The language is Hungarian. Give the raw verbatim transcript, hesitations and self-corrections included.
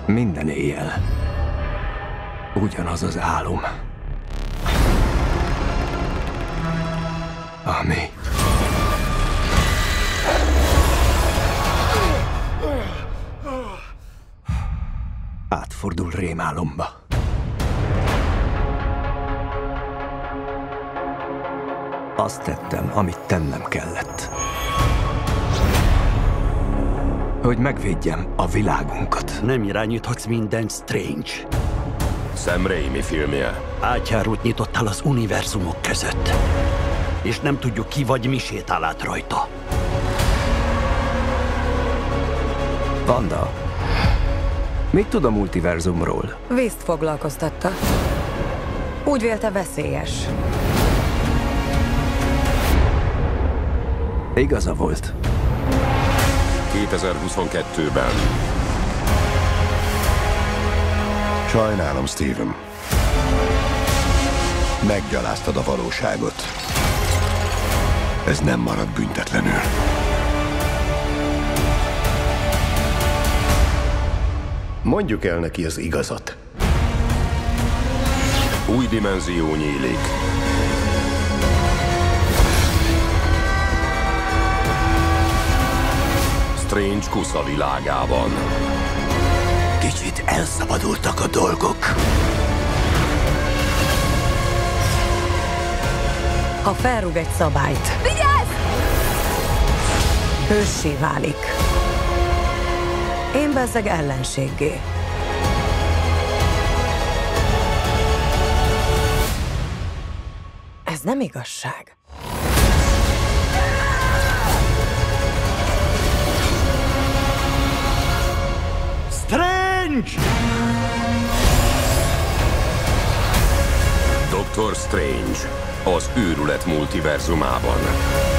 Minden éjjel ugyanaz az álom, ami átfordul rémálomba. Azt tettem, amit tennem kellett. Hogy megvédjem a világunkat. Nem irányíthatsz mindent, Strange. Sam Raimi filmje. Átjárót nyitottál az univerzumok között. És nem tudjuk, ki vagy mi sétál át rajta. Wanda, mit tud a multiverzumról? Vízt foglalkoztatta. Úgy vélte, veszélyes. Igaza volt. kétezer-huszonkettőben. Sajnálom, Steven. Meggyaláztad a valóságot. Ez nem marad büntetlenül. Mondjuk el neki az igazat. Új dimenzió nyílik. Strange kusza világában. Kicsit elszabadultak a dolgok. Ha felrúg egy szabályt, vigyázz! Hőssé válik. Én bezzeg ellenséggé. Ez nem igazság. Strange! doktor Strange az őrület multiverzumában.